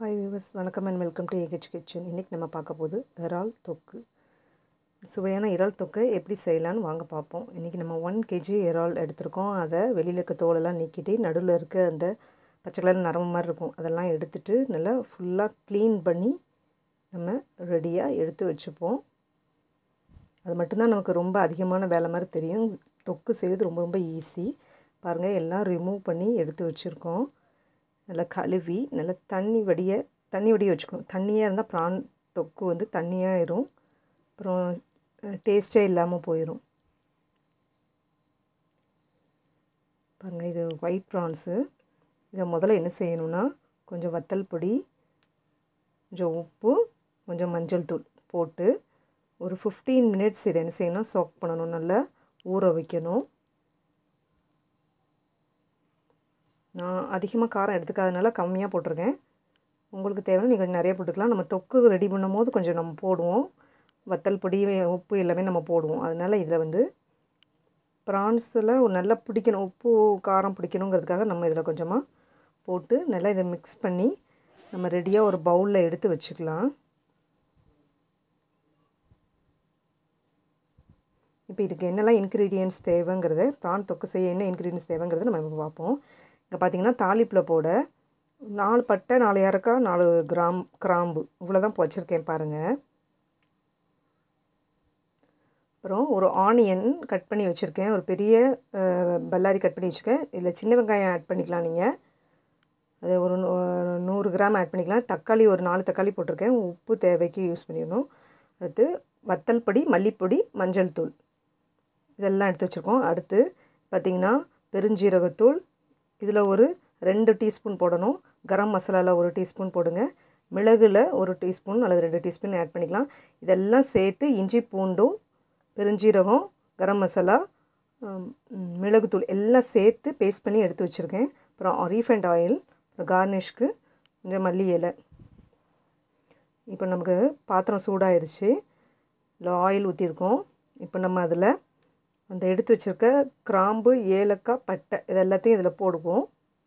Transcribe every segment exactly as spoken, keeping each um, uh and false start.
Hi viewers, வணக்கம் and welcome to AH kitchen. இன்றைக்கி நம்ம பார்க்க போது இறால் தொக்கு. சுவையான இறால் தொக்கை எப்படி செய்யலான்னு வாங்க பார்ப்போம். இன்றைக்கி நம்ம ஒன் கேஜி இறால் எடுத்துருக்கோம். அதை வெளியில் இருக்க தோலெல்லாம் நீக்கிட்டு நடுவில் இருக்க அந்த பச்சை கலர் நரம்பு மாதிரி இருக்கும் அதெல்லாம் எடுத்துகிட்டு நல்லா ஃபுல்லாக க்ளீன் பண்ணி நம்ம ரெடியாக எடுத்து வச்சுப்போம். அது மட்டும்தான் நமக்கு ரொம்ப அதிகமான வேலை மாதிரி தெரியும். தொக்கு செய்கிறது ரொம்ப ரொம்ப ஈஸி. பாருங்கள், எல்லாம் ரிமூவ் பண்ணி எடுத்து வச்சுருக்கோம். நல்லா கழுவி நல்லா தண்ணி வடிய தண்ணி வடிய வச்சுக்கணும். தண்ணியாக இருந்தால் ப்ரான் தொக்கு வந்து தண்ணியாகிடும், அப்புறம் டேஸ்ட்டே இல்லாமல் போயிடும். பாருங்கள், இது ஒயிட் ப்ரான்ஸு. இதை முதல்ல என்ன செய்யணும்னா, கொஞ்சம் வத்தல் பொடி, கொஞ்சம் உப்பு, கொஞ்சம் மஞ்சள் தூள் போட்டு ஒரு ஃபிஃப்டீன் மினிட்ஸ் இதை என்ன செய்யணும், சோக் பண்ணணும், நல்லா ஊற வைக்கணும். நான் அதிகமாக காரம் எடுத்துக்காதனால கம்மியாக போட்டிருக்கேன். உங்களுக்கு தேவைன்னா நீங்கள் கொஞ்சம் நிறைய போட்டுக்கலாம். நம்ம தொக்கு ரெடி பண்ணும் போது கொஞ்சம் நம்ம போடுவோம், வத்தல் பொடி, உப்பு எல்லாமே நம்ம போடுவோம். அதனால் இதில் வந்து ப்ரான்ஸில் நல்லா பிடிக்கணும், உப்பு காரம் பிடிக்கணுங்கிறதுக்காக நம்ம இதில் கொஞ்சமாக போட்டு நல்லா இதை மிக்ஸ் பண்ணி நம்ம ரெடியாக ஒரு பவுலில் எடுத்து வச்சுக்கலாம். இப்போ இதுக்கு என்னெல்லாம் இன்க்ரீடியன்ட்ஸ் தேவைங்கிறத, ப்ரான் தொக்கு செய்ய என்ன இன்க்ரீடியன்ட்ஸ் தேவைங்கிறத நம்ம இப்போ பார்ப்போம். இங்கே பார்த்திங்கன்னா, தாளிப்பில் போட நாலு பட்டை, நாலு ஏலக்காய், நாலு கிராம் கிராம்பு இவ்வளோ தான் வச்சுருக்கேன் பாருங்கள். அப்புறம் ஒரு ஆனியன் கட் பண்ணி வச்சுருக்கேன், ஒரு பெரிய பல்லாரி கட் பண்ணி வச்சுருக்கேன். இதில் சின்ன வெங்காயம் ஆட் பண்ணிக்கலாம் நீங்கள், அது ஒரு நூறு கிராம் ஆட் பண்ணிக்கலாம். தக்காளி ஒரு நாலு தக்காளி போட்டிருக்கேன், உப்பு தேவைக்கு யூஸ் பண்ணிடணும். அடுத்து வத்தல் பொடி, மல்லிப்பொடி, மஞ்சள் தூள் இதெல்லாம் எடுத்து வச்சுருக்கோம். அடுத்து பார்த்திங்கன்னா பெருஞ்சீரகத்தூள், இதில் ஒரு ரெண்டு டீஸ்பூன் போடணும். கரம் மசாலாவில் ஒரு டீஸ்பூன் போடுங்க. மிளகுல ஒரு டீஸ்பூன் அல்லது ரெண்டு டீஸ்பூன் ஆட் பண்ணிக்கலாம். இதெல்லாம் சேர்த்து இஞ்சி பூண்டும் பெருஞ்சீரகம், கரம் மசாலா, மிளகுத்தூள் எல்லாம் சேர்த்து பேஸ்ட் பண்ணி எடுத்து வச்சுருக்கேன். அப்புறம் ரீஃபைண்ட் ஆயில், அப்புறம் கார்னிஷ்க்கு கொஞ்சம் மல்லி இலை. இப்போ நமக்கு பாத்திரம் சூடாகிடுச்சு, இல்லை ஆயில் ஊற்றிருக்கோம். இப்போ நம்ம அதில் அந்த எடுத்து வச்சுருக்க கிராம்பு, ஏலக்காய், பட்டை இது எல்லாத்தையும் இதில் போடுவோம்.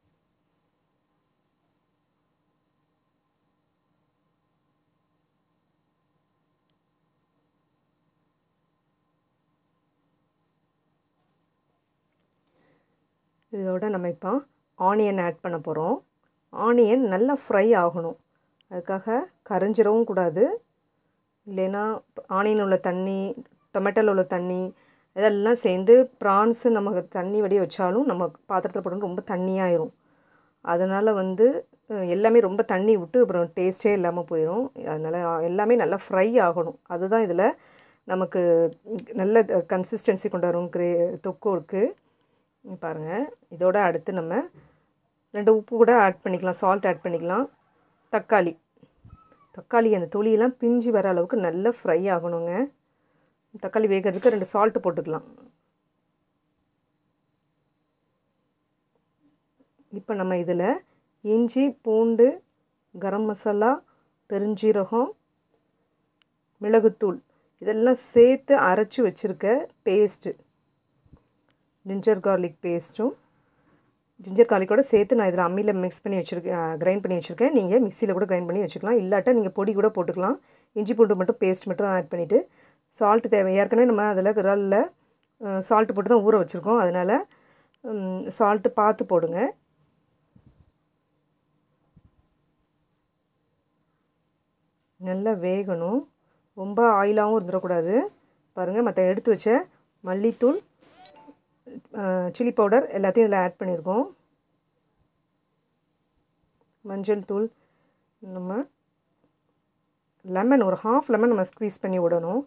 இதோட நம்ம இப்போ ஆனியன் ஆட் பண்ண போகிறோம். ஆனியன் நல்லா ஃப்ரை ஆகணும், அதுக்காக கரைஞ்சிடவும் கூடாது. இல்லைன்னா ஆனியன் உள்ள தண்ணி, டொமேட்டோவில் உள்ள தண்ணி இதெல்லாம் சேர்ந்து ப்ரான்ஸு நமக்கு தண்ணி வடிய வச்சாலும் நம்ம பாத்திரத்தில் போட்டு ரொம்ப தண்ணியாயிரும். அதனால் வந்து எல்லாமே ரொம்ப தண்ணி விட்டு அப்புறம் டேஸ்ட்டே இல்லாமல் போயிடும். அதனால் எல்லாமே நல்லா ஃப்ரை ஆகணும். அதுதான் இதில் நமக்கு நல்ல கன்சிஸ்டன்சி கொண்டு வரும் கிரே தொக்குக்கு. பாருங்கள், இதோட அடுத்து நம்ம ரெண்டு உப்பு கூட ஆட் பண்ணிக்கலாம், சால்ட் ஆட் பண்ணிக்கலாம். தக்காளி தக்காளி அந்த தொலியெல்லாம் பிஞ்சு வர அளவுக்கு நல்லா ஃப்ரை ஆகணுங்க. தக்காளி வேகிறதுக்கு ரெண்டு சால்ட்டு போட்டுக்கலாம். இப்போ நம்ம இதில் இஞ்சி பூண்டு, கரம் மசாலா, பெருஞ்சீரகம், மிளகுத்தூள் இதெல்லாம் சேர்த்து அரைச்சி வச்சுருக்க பேஸ்ட்டு, ஜிஞ்சர் கார்லிக் பேஸ்ட்டும், ஜிஞ்சர் கார்லிக்கோட சேர்த்து நான் இதில் அம்மியில் மிக்ஸ் பண்ணி வச்சுருக்கேன், கிரைண்ட் பண்ணி வச்சுருக்கேன். நீங்கள் மிக்சியில் கூட கிரைண்ட் பண்ணி வச்சுக்கலாம், இல்லாட்டா நீங்கள் பொடி கூட போட்டுக்கலாம். இஞ்சி பூண்டு மட்டும் பேஸ்ட் மட்டும் ஆட் பண்ணிவிட்டு சால்ட்டு தேவை. ஏற்கனவே நம்ம அதில் இறாலில் சால்ட்டு போட்டு தான் ஊற வச்சுருக்கோம், அதனால் சால்ட்டு பார்த்து போடுங்க. நல்லா வேகணும், ரொம்ப ஆயிலாகவும் இருந்துடக்கூடாது. பாருங்கள், மற்ற எடுத்து வச்ச மல்லித்தூள், சில்லி பவுடர் எல்லாத்தையும் இதில் ஆட் பண்ணியிருக்கோம். மஞ்சள் தூள், நம்ம லெமன் ஒரு ஹாஃப் லெமன் நம்ம ஸ்க்வீஸ் பண்ணி விடணும்.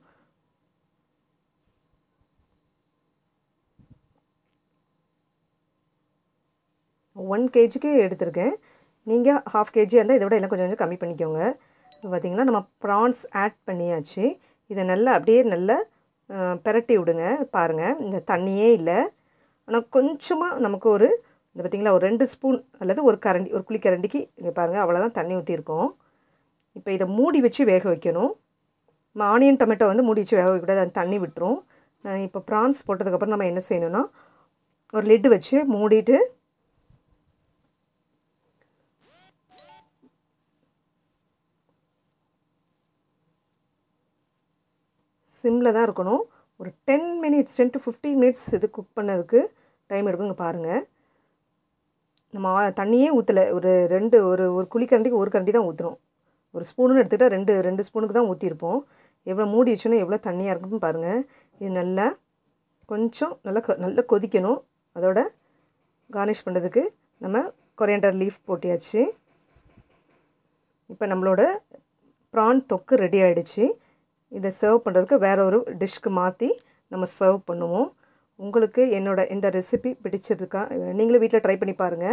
ஒன் கேஜிக்கு எடுத்திருக்கேன், நீங்கள் ஹாஃப் கேஜி இருந்தால் இதை விட எல்லாம் கொஞ்சம் கொஞ்சம் கம்மி பண்ணிக்கோங்க. இப்போ பார்த்திங்கன்னா நம்ம ப்ரான்ஸ் ஆட் பண்ணியாச்சு. இதை நல்லா அப்படியே நல்லா பெரட்டி விடுங்க. பாருங்கள், இந்த தண்ணியே இல்லை, ஆனால் கொஞ்சமாக நமக்கு ஒரு இந்த பார்த்திங்களா ஒரு ரெண்டு ஸ்பூன் அல்லது ஒரு கரண்டி, ஒரு குழி கரண்டிக்கு இங்கே பாருங்கள், அவ்வளோதான் தண்ணி ஊற்றிருக்கோம். இப்போ இதை மூடி வச்சு வேக வைக்கணும். நம்ம ஆனியன் டொமேட்டோ வந்து மூடி வச்சு வேக வைக்கக்கூடாது, அது தண்ணி விட்டுரும். இப்போ ப்ரான்ஸ் போட்டதுக்கப்புறம் நம்ம என்ன செய்யணும்னா, ஒரு லிட்டு வச்சு மூடிட்டு சிம்மில் தான் இருக்கணும். ஒரு ten minutes ten to fifteen minutes இது குக் பண்ணதுக்கு டைம் எடுக்குங்க பாருங்கள். நம்ம தண்ணியே ஊற்றலை, ஒரு ரெண்டு ஒரு ஒரு குழிக்கரண்டிக்கு ஒரு கரண்டி தான் ஊற்றணும். ஒரு ஸ்பூனுன்னு எடுத்துக்கிட்டால் ரெண்டு ரெண்டு ஸ்பூனுக்கு தான் ஊற்றிருப்போம். எவ்வளோ மூடி வச்சோன்னா எவ்வளோ தண்ணியாக இருக்குன்னு பாருங்கள். இது நல்லா கொஞ்சம் நல்லா நல்லா கொதிக்கணும். அதோட கார்னிஷ் பண்ணுறதுக்கு நம்ம கொரியாண்டர் லீஃப் போட்டியாச்சு. இப்போ நம்மளோட ப்ரான் தொக்கு ரெடி ஆகிடுச்சு. இதை சர்வ் பண்ணுறதுக்கு வேறு ஒரு டிஷ்க்கு மாற்றி நம்ம சர்வ் பண்ணுவோம். உங்களுக்கு என்னோட இந்த ரெசிபி பிடிச்சிருக்கா? நீங்களும் வீட்டில் ட்ரை பண்ணி பாருங்கள்.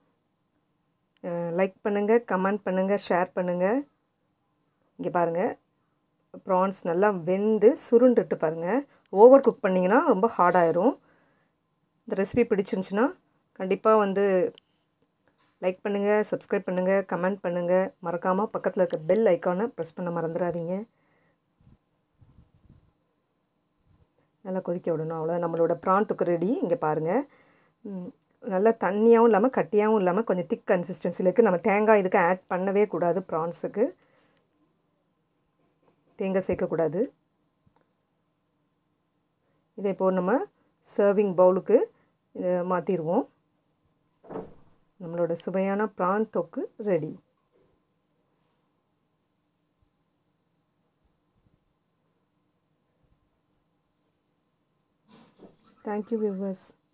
லைக் பண்ணுங்கள், கமெண்ட் பண்ணுங்கள், ஷேர் பண்ணுங்கள். இங்கே பாருங்கள், ப்ரான்ஸ் நல்லா வெந்து சுருண்டுட்டு பாருங்கள். ஓவர் குக் பண்ணிங்கன்னா ரொம்ப ஹார்டாயிரும். இந்த ரெசிபி பிடிச்சிருந்துச்சுன்னா கண்டிப்பாக வந்து லைக் பண்ணுங்கள், சப்ஸ்கிரைப் பண்ணுங்கள், கமெண்ட் பண்ணுங்கள். மறக்காமல் பக்கத்தில் இருக்க பெல் ஐக்கானை ப்ரெஸ் பண்ண மறந்துடாதீங்க. நல்லா கொதிக்க விடணும். அவ்வளோ நம்மளோட ப்ரான் தொக்கு ரெடி. இங்கே பாருங்கள், நல்லா தண்ணியாகவும் இல்லாமல் கட்டியாகவும் இல்லாமல் கொஞ்சம் திக் கன்சிஸ்டன்சியில் இருக்குது. நம்ம தேங்காய் இதுக்கு ஆட் பண்ணவே கூடாது. ப்ரான்ஸுக்கு தேங்காய் சேர்க்கக்கூடாது. இதை இப்போது நம்ம சர்விங் பவுலுக்கு மாற்றிடுவோம். நம்மளோட சுவையான ப்ரான் தொக்கு ரெடி. Thank you, viewers.